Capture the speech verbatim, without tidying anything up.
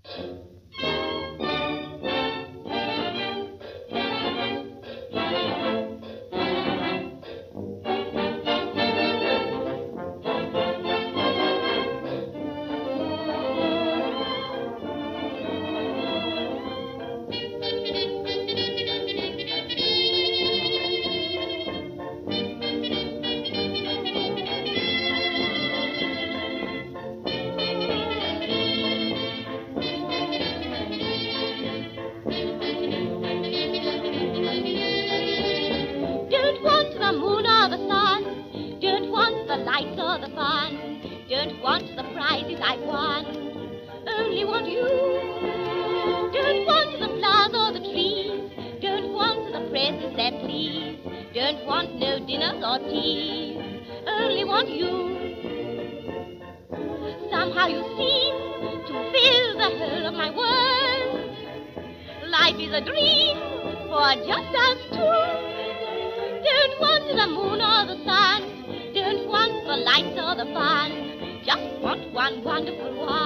Don't want the prizes I've won, only want you. Don't want the flowers or the trees, don't want the praises that please, don't want no dinners or teas, only want you. Somehow you seem to fill the whole of my world. Life is a dream for just us two. Don't want the moon or the sun, don't want the lights or the fun, just want one wonderful one.